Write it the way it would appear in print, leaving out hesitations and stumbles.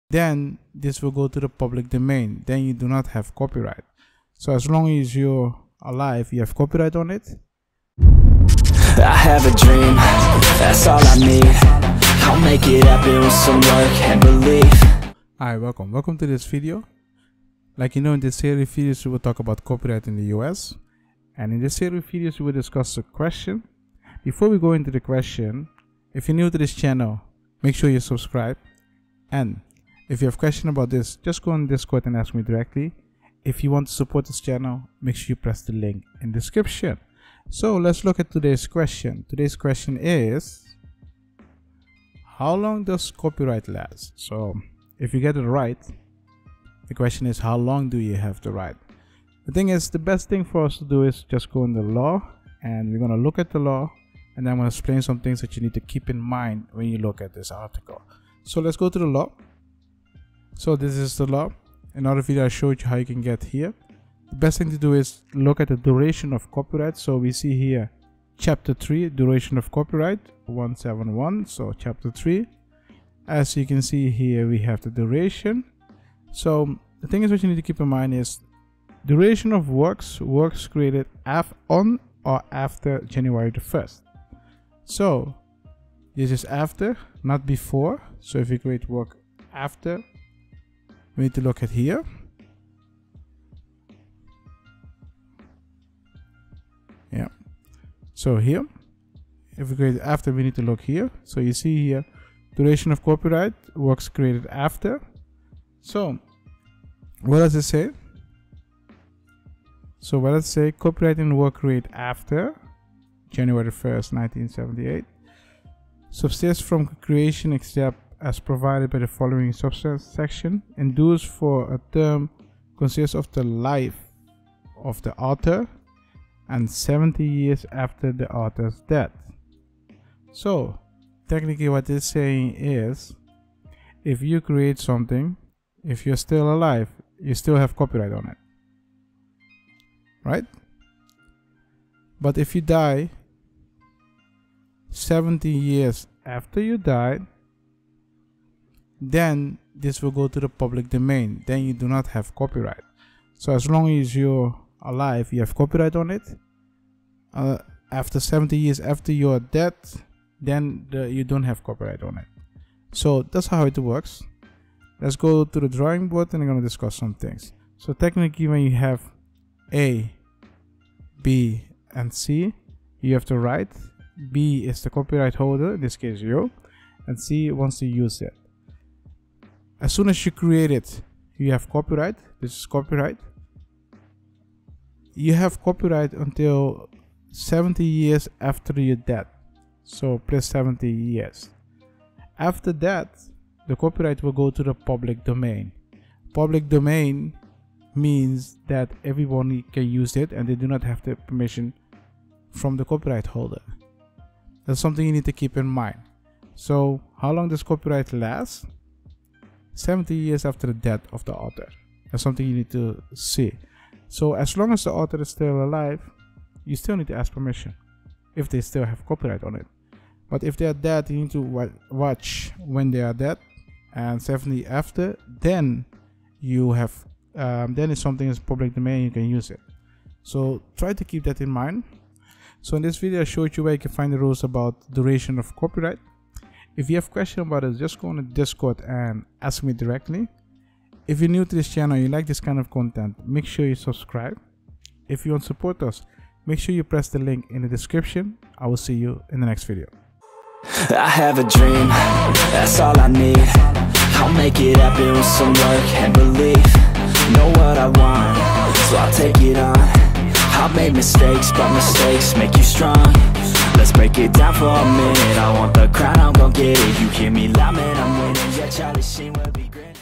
then this will go to the public domain. Then you do not have copyright. So as long as you're alive, you have copyright on it. I have a dream, that's all I need. I'll make it happen with some work and belief. Hi, welcome to this video. Like you know, in this series of videos we will talk about copyright in the US, and in this series of videos we will discuss a question. Before we go into the question, if you're new to this channel, make sure you subscribe, and if you have a question about this, just go on Discord and ask me directly. If you want to support this channel, make sure you press the link in the description. So let's look at today's question. Today's question is, how long does copyright last? So if you get it right, the question is, how long do you have the right? The thing is, the best thing for us to do is just go in the law, and we're going to look at the law, and then I'm going to explain some things that you need to keep in mind when you look at this article. So let's go to the law. So this is the law. In other video I showed you how you can get here. The best thing to do is look at the duration of copyright. So we see here chapter 3, duration of copyright 171. So chapter 3, as you can see here, we have the duration. So the thing is, what you need to keep in mind is duration of works created on or after January the 1st. So this is after, not before. So if you create work after, we need to look at here. Yeah. So here, if we create after, we need to look here. So you see here, duration of copyright, works created after. So what does it say? So what does it say? Copyright in work created after January 1st, 1978 subsists from creation except as provided by the following subsection. Endures for a term consists of the life of the author and 70 years after the author's death. So technically what this is saying is, if you create something, if you're still alive, you still have copyright on it, right? But if you die 70 years after you died, then this will go to the public domain. Then you do not have copyright. So as long as you're alive, you have copyright on it. After 70 years after you're dead, then you don't have copyright on it. So that's how it works. Let's go to the drawing board, and I'm going to discuss some things. So technically, when you have A, B, and C, you have the right. B is the copyright holder, in this case you, and C wants to use it. As soon as you create it, you have copyright. This is copyright. You have copyright until 70 years after you're dead. So plus 70 years. After that, the copyright will go to the public domain. Public domain means that everyone can use it and they do not have the permission from the copyright holder. That's something you need to keep in mind. So how long does copyright last? 70 years after the death of the author. That's something you need to see. So as long as the author is still alive, you still need to ask permission if they still have copyright on it. But if they are dead, you need to watch when they are dead, and 70 after, then you have then it's something is public domain, you can use it. So try to keep that in mind. So in this video I showed you where you can find the rules about duration of copyright. If you have questions about it, just go on the Discord and ask me directly. If you're new to this channel, you like this kind of content, make sure you subscribe. If you want to support us, make sure you press the link in the description. I will see you in the next video. I have a dream, that's all I need. I'll make it happen with some work and belief. Know what I want, so I'll take it on. I've made mistakes, but mistakes make you strong. Let's break it down for a minute. I want the crown, I'm gon' get it. You hear me loud, man, I'm winning. Yeah, Charlie Sheen will be grinning.